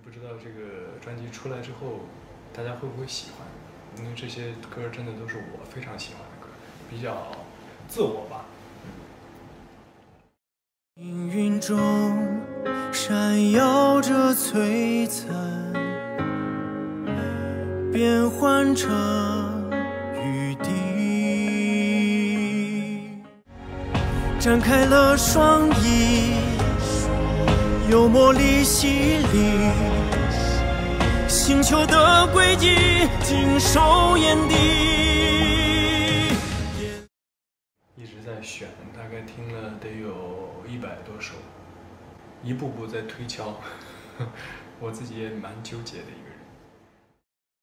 不知道这个专辑出来之后，大家会不会喜欢？因为这些歌真的都是我非常喜欢的歌，比较自我吧。 命运中闪耀着璀璨，变换成雨滴，展开了双翼，有魔力洗礼，星球的轨迹尽收眼底。 一直在选，大概听了得有100多首，一步步在推敲，我自己也蛮纠结的一个人。